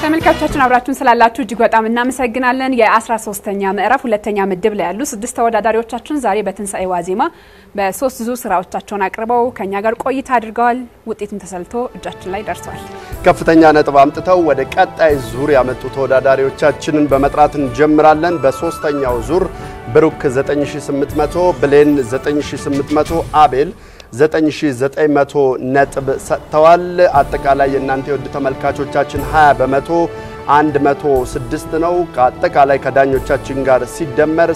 ተመልካቾቻችን አብራችሁን ስላላችሁ እጅግ በጣም እናመሰግናለን። የ13ኛ ምዕራፍ ሁለተኛ ምድብ ላይ ያሉ 6 ተወዳዳሪዎቻችን ዛሬ በትንሳኤ ዋዜማ በ3 ዙር ስራዎቻቸውን አቅርበው ከኛ ጋር ቆይታ አድርገዋል። ውጤቱም ተሰልቶ እጃችን ላይ ደርሷል። ከፍተኛ ነጥብ አምጥተው ወደ ቀጣይ ዙር ያመጡ ተወዳዳሪዎቻችንን በመጥራት እንጀምራለን። በ3ኛው ዙር ብሩክ 9800፣ ብሌን 9800፣ አቤል 9900 ነጥብ ሰጥተዋል። አጠቃላይ የናንተ ወድ ተመልካቾቻችን 20% 106 ነው። ከአጠቃላይ ከዳኞቻችን ጋር ሲደመር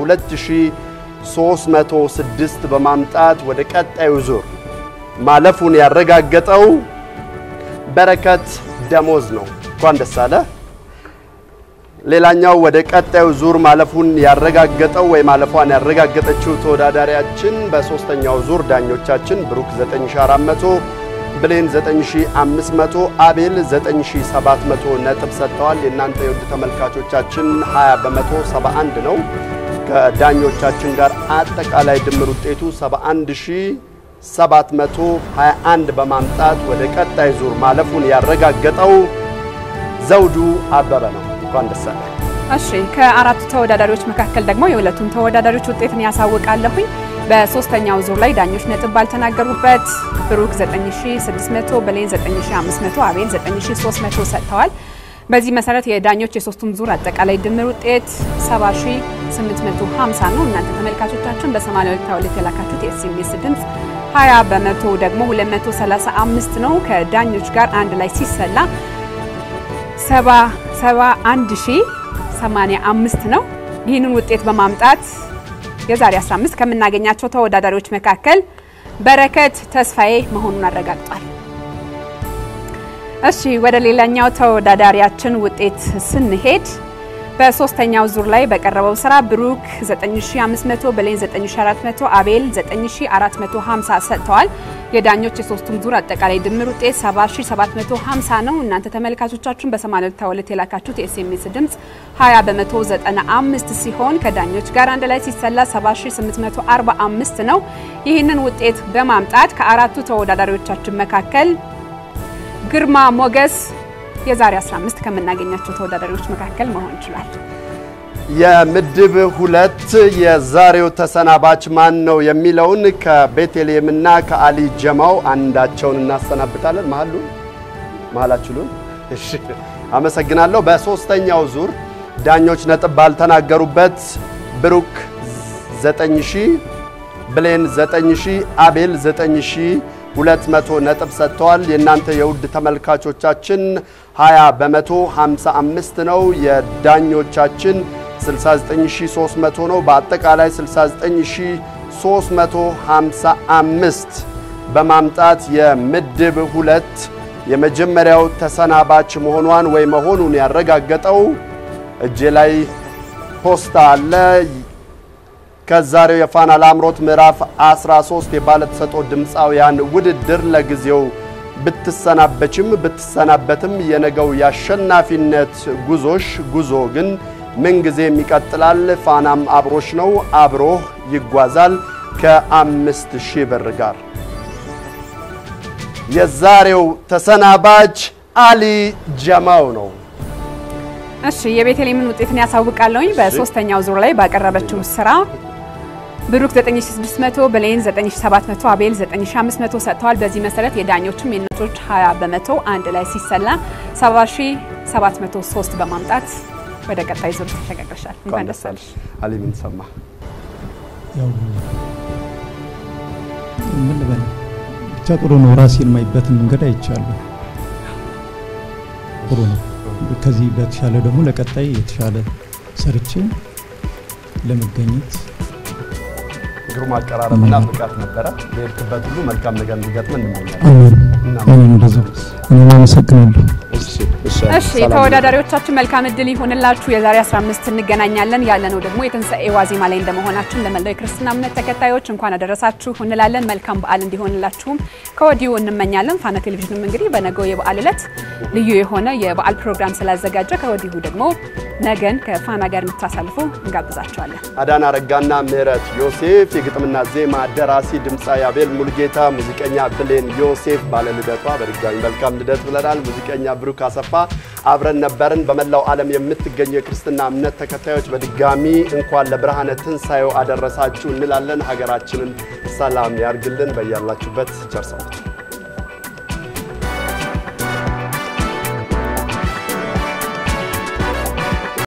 72306 በማምጣት ወደ ቀጣዩ ዙር ማለፉን ያረጋገጠው በረከት ደሞዝ ነው። እንኳን ደስ አለ። ሌላኛው ወደ ቀጣዩ ዙር ማለፉን ያረጋገጠው ወይ ማለፏን ያረጋገጠችው ተወዳዳሪያችን በ3ኛው ዙር ዳኞቻችን ብሩክ 9400፣ ብሌን 9500፣ አቤል 9700 ነጥብ ሰጥተዋል። የናንተ የውድ ተመልካቾቻችን 20% 71 ነው። ከዳኞቻችን ጋር አጠቃላይ ድምር ውጤቱ 71721 በማምጣት ወደ ቀጣይ ዙር ማለፉን ያረጋገጠው ዘውዱ አበበ ነው። እንኳን ደስ አለ። እሺ ከአራቱ ተወዳዳሪዎች መካከል ደግሞ የሁለቱን ተወዳዳሪዎች ውጤትን ያሳውቃለሁኝ። በ3ኛው ዙር ላይ ዳኞች ነጥብ ባልተናገሩበት ብሩክ 9600፣ ብሌን 9500፣ አቤል 9300 ሰጥተዋል። በዚህ መሰረት የዳኞች የሶስቱም ዙር አጠቃላይ ድምር ውጤት 70850 ነው። እናንተ ተመልካቾቻችን በ82 የላካችሁት ኤስኤምኤስ ድምጽ 20% ደግሞ 235 ነው። ከዳኞች ጋር አንድ ላይ ሲሰላ 71085 ነው። ይህንን ውጤት በማምጣት የዛሬ 15 ከምናገኛቸው ተወዳዳሪዎች መካከል በረከት ተስፋዬ መሆኑን አረጋግጧል። እሺ ወደ ሌላኛው ተወዳዳሪያችን ውጤት ስንሄድ በ3ኛው ዙር ላይ በቀረበው ስራ ብሩክ 9500፣ ብሌን 9400፣ አቤል 9450 ሰጥተዋል። የዳኞች የሶስቱም ዙር አጠቃላይ ድምር ውጤት 7750 ነው። እናንተ ተመልካቾቻችን በ82 የላካችሁት ኤስኤምኤስ ድምጽ 20% 95 ሲሆን ከዳኞች ጋር አንድ ላይ ሲሰላ 7845 ነው። ይህንን ውጤት በማምጣት ከአራቱ ተወዳዳሪዎቻችን መካከል ግርማ ሞገስ የዛሬ 15 ከምናገኛቸው ተወዳዳሪዎች መካከል መሆን ይችላል። የምድብ 2 የዛሬው ተሰናባች ማን ነው የሚለውን ከቤተልሔምና ከአሊ ጀማው አንዳቸውን እናሰናብታለን። መሃላችሁን እሺ አመሰግናለሁ። በ3ኛው ዙር ዳኞች ነጥብ ባልተናገሩበት ብሩክ 9000፣ ብሌን 9000፣ አቤል 9200 ነጥብ ሰጥተዋል። የናንተ የውድ ተመልካቾቻችን 20% 55 ነው። የዳኞቻችን 69300 ነው። በአጠቃላይ 69355 በማምጣት የምድብ 2 የመጀመሪያው ተሰናባች መሆኗን ወይ መሆኑን ያረጋገጠው እጄ ላይ ፖስታ አለ። ከዛሬው የፋና ላምሮት ምዕራፍ 13 የባለ ተሰጥኦ ድምጻውያን ውድድር ለጊዜው ብትሰናበትም የነገው ያሸናፊነት ጉዞ ግን ምን ጊዜም ይቀጥላል። ፋናም አብሮሽ ነው፣ አብሮህ ይጓዛል ከ5000 ብር ጋር። የዛሬው ተሰናባች አሊ ጀማው ነው። እሺ የቤተልሔምን ውጤትን ያሳውቃለሁኝ። በ3ኛው ዙር ላይ ባቀረበችው ስራ ብሩክ 9600፣ ብሌን 9700፣ አቤል 9500 ሰጥተዋል። በዚህ መሰረት የዳኞችም የነቶች 20% አንድ ላይ ሲሰላ 7703 በማምጣት ወደ ቀጣይ ዙር ተሸጋግረሻል። እንኳን ደስ አለሽ። አሊ ምን ሰማ? ያው ምን ልበል ብቻ ጥሩ ነው። ራሴን ማይበትን መንገድ አይቻለሁ። ጥሩ ነው። ከዚህ በተሻለ ደግሞ ለቀጣይ የተሻለ ሰርቼ ለመገኘት ግሩም አቀራረብና ብቃት ነበረ። በየትበት ሁሉ መልካም ነገር እንዲገጥም እንመኛለን። አሜን። እንደዛው እኔም አመሰግናለሁ። እሺ ተወዳዳሪዎቻችን መልካም እድል ይሁንላችሁ። የዛሬ 15 እንገናኛለን። ያለነው ደግሞ የትንሳኤ ዋዜማ ላይ እንደመሆናችን ለመላው ክርስትና እምነት ተከታዮች እንኳን አደረሳችሁ እንላለን። መልካም በዓል እንዲሆንላችሁም ከወዲሁ እንመኛለን። ፋና ቴሌቪዥንም እንግዲህ በነገው የበዓል ዕለት ልዩ የሆነ የበዓል ፕሮግራም ስላዘጋጀ ከወዲሁ ደግሞ ነገን ከፋና ጋር እንድታሳልፉ እንጋብዛችኋለን። አዳና ረጋና ምህረት ዮሴፍ የግጥምና ዜማ ደራሲ ድምጻዊ አቤል ሙልጌታ ሙዚቀኛ ብሌን ዮሴፍ ባለልደቷ በድጋሚ መልካም ልደት ብለናል። ሙዚቀኛ ብሩክ አሰፋ አብረን ነበርን በመላው ዓለም የምትገኙ የክርስትና እምነት ተከታዮች በድጋሚ እንኳን ለብርሃነ ትንሣኤው አደረሳችሁ እንላለን ሀገራችንን ሰላም ያርግልን በያላችሁበት ቸር ሰንብቱ